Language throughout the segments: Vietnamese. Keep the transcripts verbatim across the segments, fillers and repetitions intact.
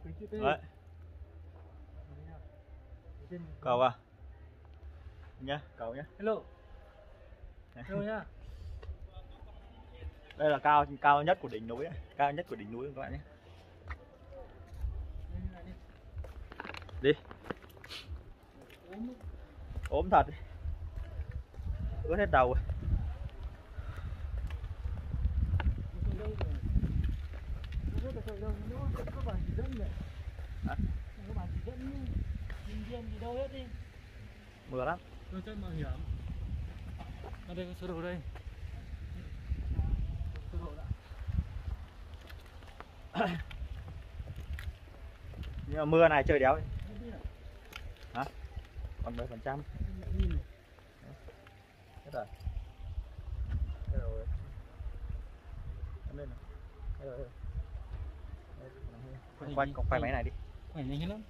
Đấy. Cầu à? Nhá, cầu nhá. Hello. Hello nhá. Đây là cao cao nhất của đỉnh núi, cao nhất của đỉnh núi các bạn nhé. Đi. Ốm thật. Ướt hết đầu rồi. Mưa lắm. Tôi chơi mạo hiểm. Ở đây có sơ đồ đây. Sơ đồ đã. Nhưng mà mưa này chơi đéo. Hả? Còn mười phần trăm. Hết rồi. Hết rồi. Lên nào. Hết rồi. Quay quay máy này đi. Quay nhanh lắm.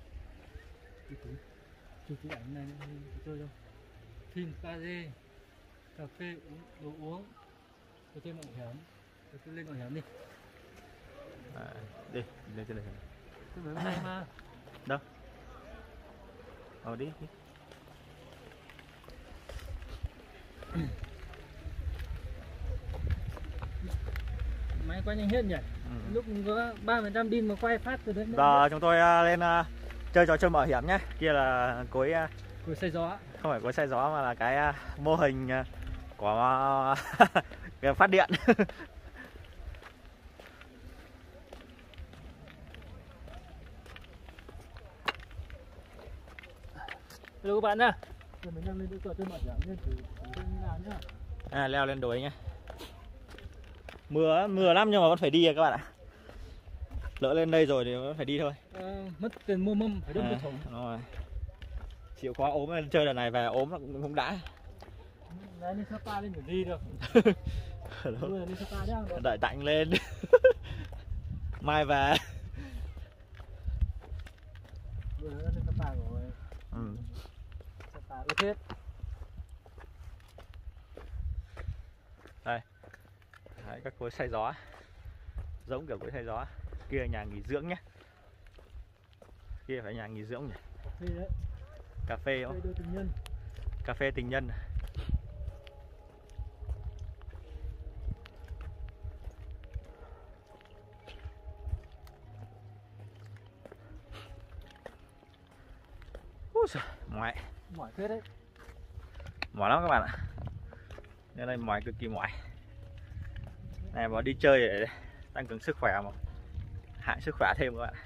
Chụp cái ảnh này chơi đâu. Phim ba D, cà phê uống đồ uống, tôi chơi mạo hiểm, tôi cứ lên mạo hiểm đi. À, đi lên trên này. Tôi mới này mà. Đâu? Ờ đi. đi. Máy quay nhanh hết nhỉ? Ừ. Lúc có ba phần trăm pin mà quay phát từ đấy. Giờ chúng tôi lên uh, chơi trò chơi mạo hiểm nhé. Kia là cối uh, cối xay gió. Không phải cối xay gió mà là cái uh, mô hình uh, của uh, phát điện. Hello các bạn nhá. Mình đang lên trò chơi mạo hiểm nên thử làm nhá. À, leo lên đồi nhá. Mưa mưa lắm nhưng mà vẫn phải đi các bạn ạ. Lỡ lên đây rồi thì vẫn phải đi thôi. À, mất tiền mua mâm phải đâm à, cái thùng. Rồi. Chịu khó ốm lên chơi lần này về ốm nó cũng không đã. Đấy, lên Sapa lên phải đi được. Mưa lên Sapa nhá. Đợi tạnh lên. Mai về. Mưa lên Sapa rồi. Ừ. Sapa ướt hết. Đây. Đấy, các cối xay gió. Giống kiểu cối xay gió. Kia nhà nghỉ dưỡng nhé. Kia phải nhà nghỉ dưỡng nhỉ. Cà phê đấy. Cà phê không? Cà phê tình nhân. Cà phê tình nhân. Úi giời, mỏi. Mỏi phết đấy. Mỏi lắm các bạn ạ. Nên đây mỏi cực kỳ mỏi. Này mà đi chơi để tăng cường sức khỏe mà hại sức khỏe thêm các bạn.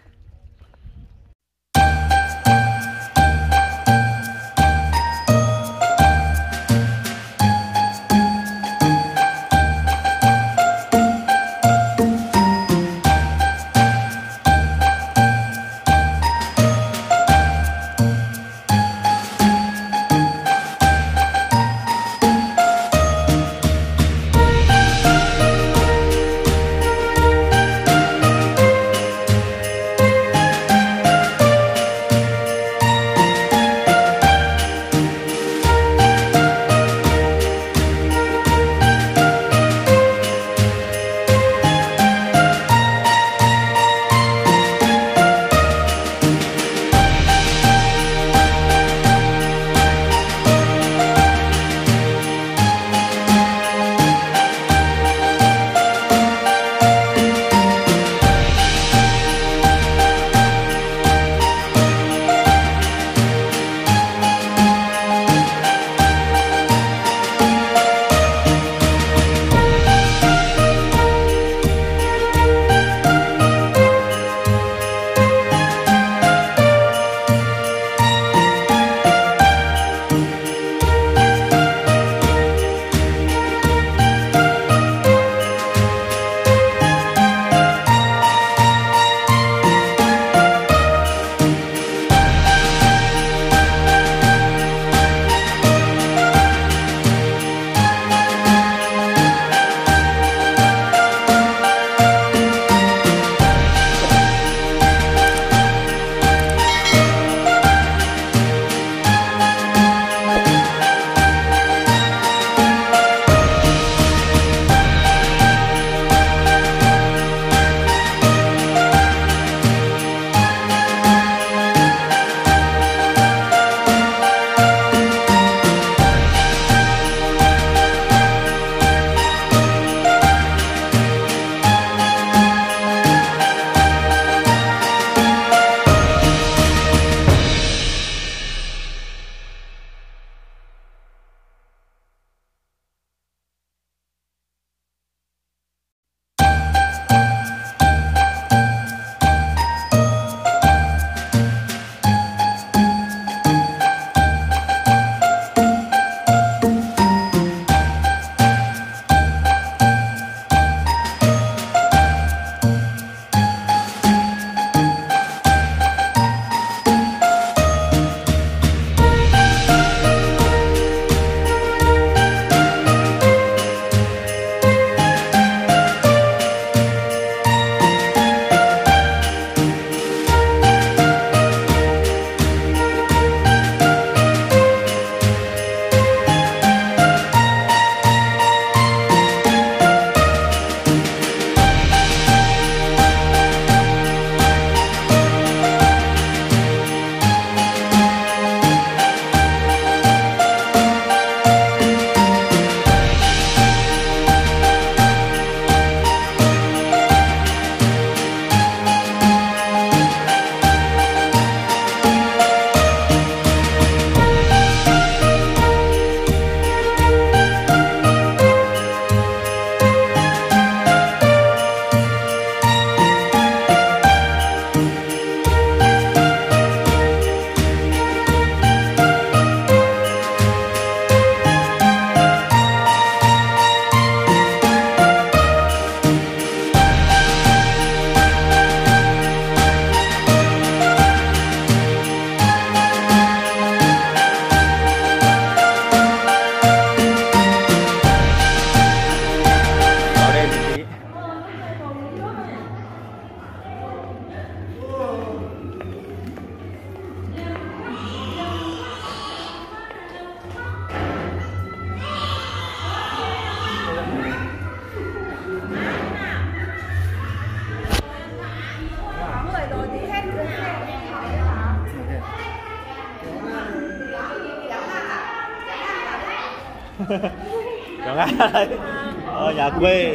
Chào Nga đây. Ở nhà quê.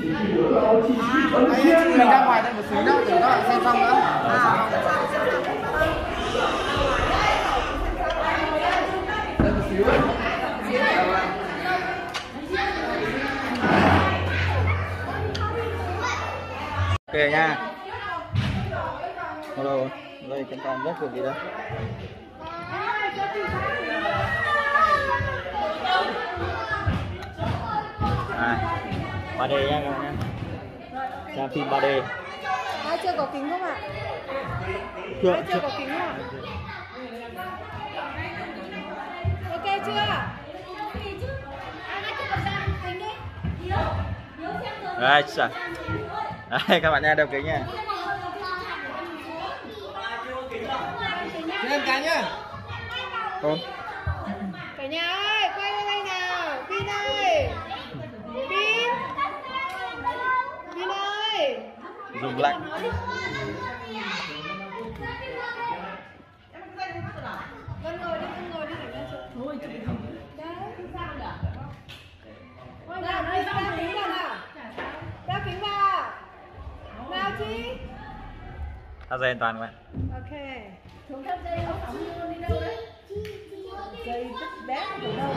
Mình ra ngoài đây một xíu nữa để các bạn xem xong nữa. Đây một xíu. Ok nha. Hello. Đây con con rất cực gì đó. À, ba D nha các bạn nha. Xem phim ba D. Ai chưa có kính không ạ? Chưa, Ai chưa có kính không ạ? Ok chưa? Đây, sao? Đây các bạn nha, đeo kính nha. Lên cái nhá. Không. Cả nhà ơi, quay lên đây nào. Pin ơi. Pin. Pin ơi. Dùng lạnh. Vân ngồi đi, Vân ngồi đi để lên xuống. Thôi, đấy. Nào, đi đeo kính vào nào. Đeo kính vào. Nào Chi. Thắt dây an toàn các bạn. Ok. Dây tức bé ở đâu?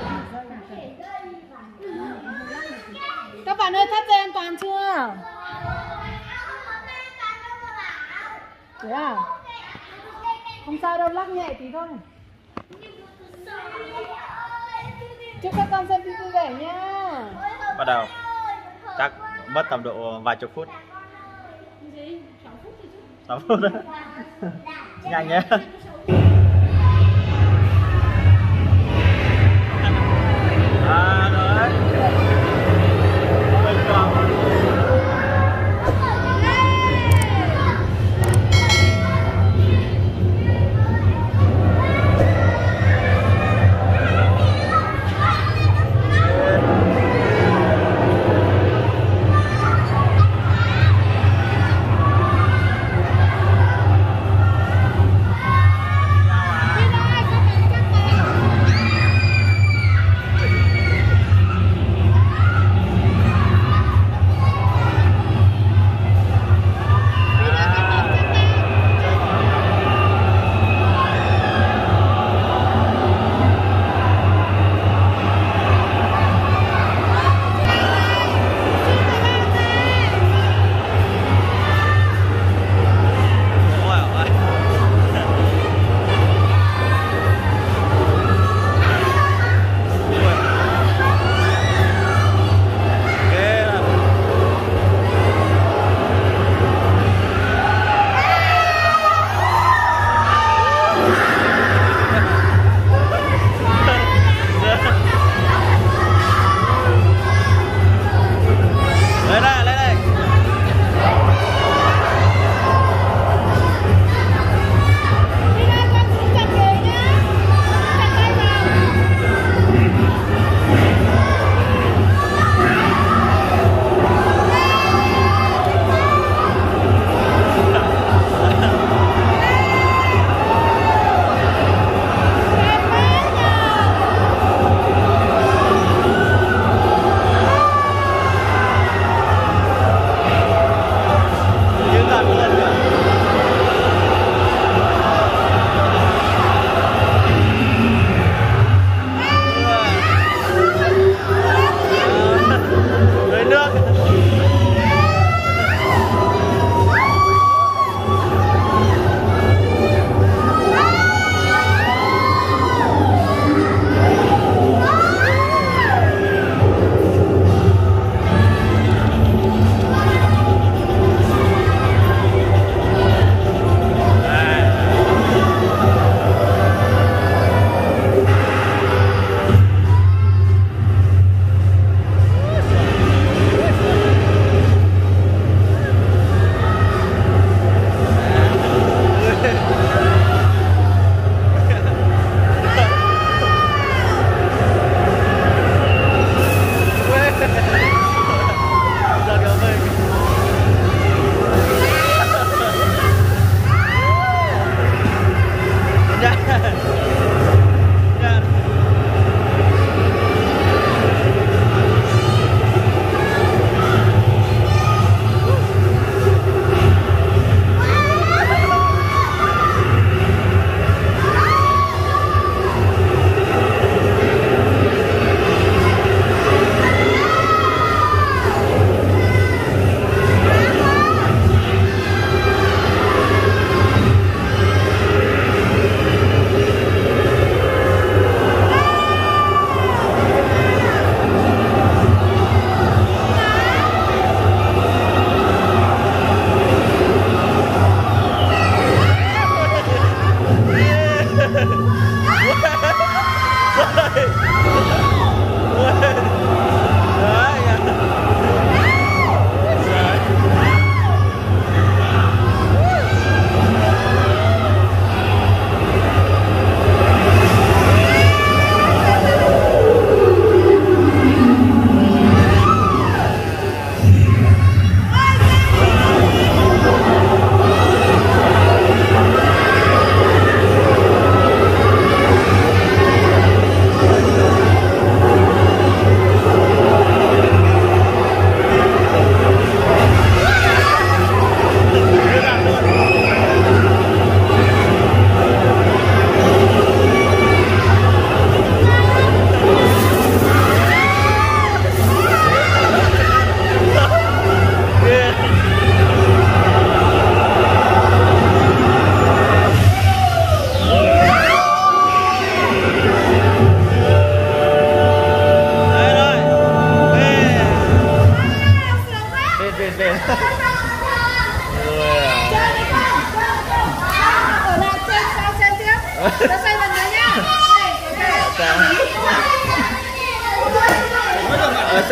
Các bạn ơi, thắt dây an toàn chưa? Thế à? Không sao đâu, lắc nhẹ tí thôi. Chúc các con xem phim vui vẻ nha. Bắt đầu. Chắc mất tầm độ vài chục phút. sáu phút đó. Nhanh nhé. À đấy. Bên trong.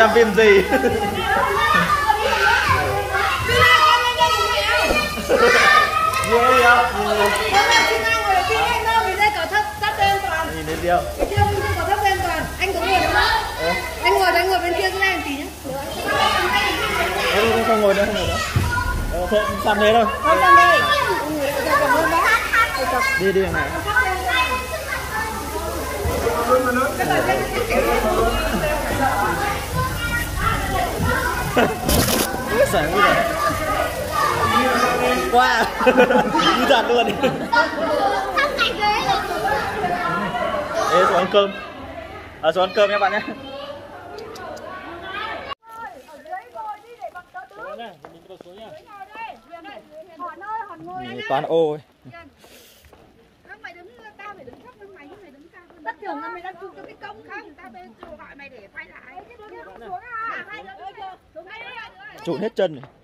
xem phim gì. Ghê không? Nhìn thấy chưa? Anh có ngồi đúng không? Anh ngồi, anh ngồi bên kia cái này một tí nhé. Không, không ngồi nữa, không ngồi nữa. Ờ, thế, xem thế thôi. Thôi xem đây. Cảm ơn bác. Đi đi đằng này. Sảng quá rồi. Qua. Như thật luôn. Ê, xuống ăn cơm. À, xuống ăn cơm nha bạn nhé. Toàn ô ấy. Tất tưởng là mày đang chụp cho cái công không? Tao bên chụp gọi mày để quay lại. Trụn hết chân này.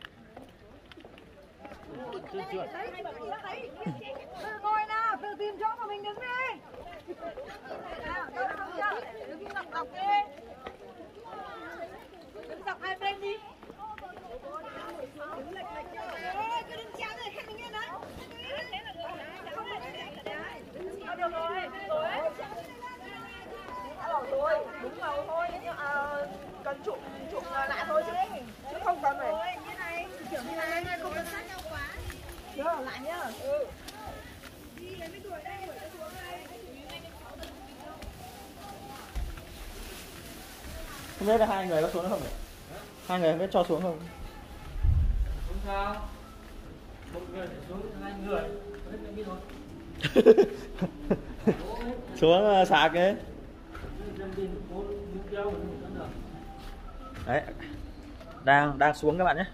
Tự ngồi nào, tự tìm chỗ mà mình đứng đi. Đứng dọc dọc đi. Đứng dọc hai bên đi. Đứng lệch lệch cho. Ê, cứ đứng chéo này, khách đứng yên đấy. Được rồi, rồi. Rồi, đúng rồi thôi, nhưng uh, cần chụp chụp lại thôi chứ chứ không cần phải như này, kiểu như này không được sát nhau quá. Được, lại nhá. Ừ. Đi lấy mấy đuổi đây, đuổi xuống đây. Không biết là hai người có xuống không nhỉ? Hai người không biết cho xuống không? Không sao. Một người để xuống, hai người. Hết đi thôi. Xuống sạc ấy. Đấy, đang đang xuống các bạn nhé.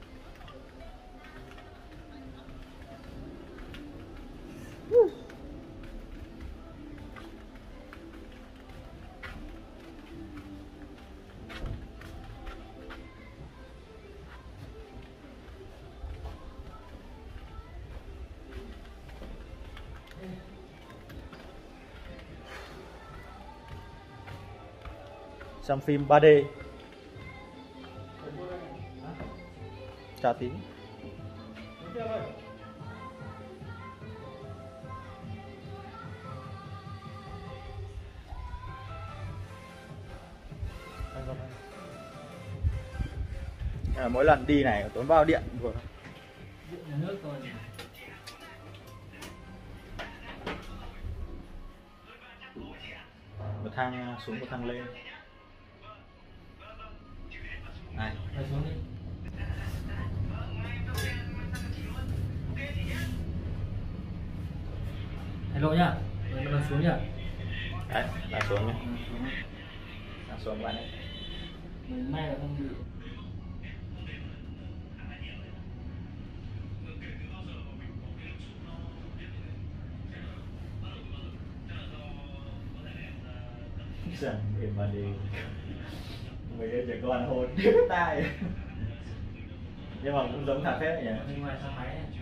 Xem phim ba D. Chào tí. À, mỗi lần đi này tốn bao điện vừa. Điện nhà nước rồi. Một thang xuống, một thang lên. Này, Phải xuống đi. Hello nhá. Mình đang xuống nhá. đấy, là xuống nhé. Là xuống các bạn nhé. Mình may là không bị. Chẳng để mà đi mấy cái trẻ con hôn tiếp tai. Nhưng mà cũng giống thật phết nhỉ. Bên ngoài thang máy này.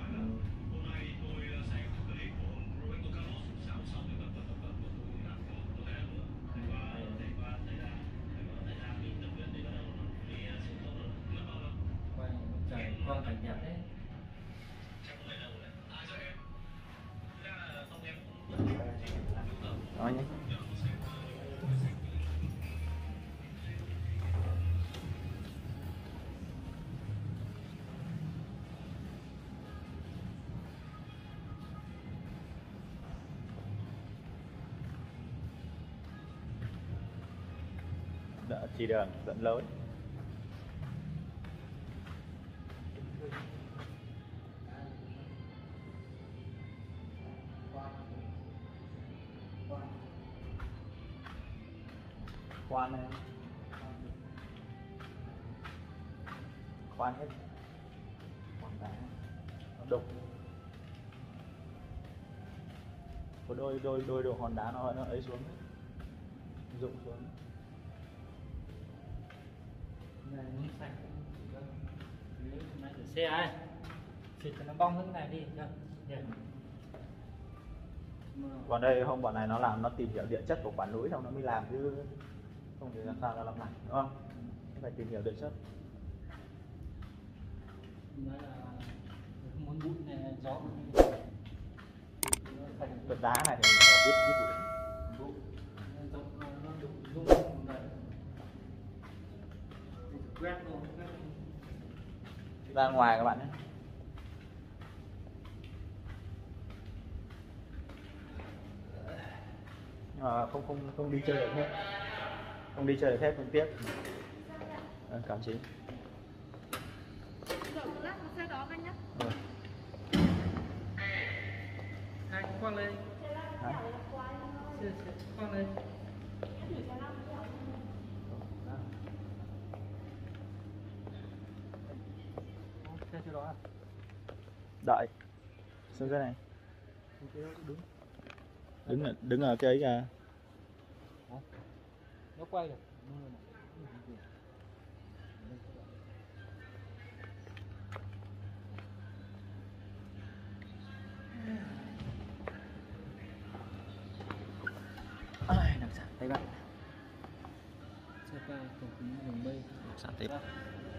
Quay trời quang cảnh đẹp đấy. Nói nhé. Đỡ chỉ đường dẫn lối. Khoan này, khoan hết, khoan đá, nó đục, có đôi đôi đôi đồ hòn đá nó nó ấy xuống, rụng xuống. Này nó sạch. Nếu máy rửa xe ấy, xịt cho nó bong hết cái này đi chưa? Đẹp. Còn đây hôm bọn này nó làm, nó tìm hiểu địa chất của quả núi xong nó mới làm chứ không thì làm sao nó làm lại, đúng không? phải tìm hiểu đề xuất. nói là không muốn bụi này gió Đợt đá này thì mình biết biết bụi. Ra ngoài các bạn nhé. Nhưng mà không không không đi chơi được hết, không đi chơi được hết cũng tiếc. À, cảm chí. Ừ. hai khoan lên Hả? khoan lên xe chỗ đó à? Đợi xuống dưới này, Đứng đứng ở- đứng ở cái ấy kìa. nó quay được. Ai, đặc sản Tây Bắc. Xe qua cầu kính đường mây. Đặc sản Tây Bắc.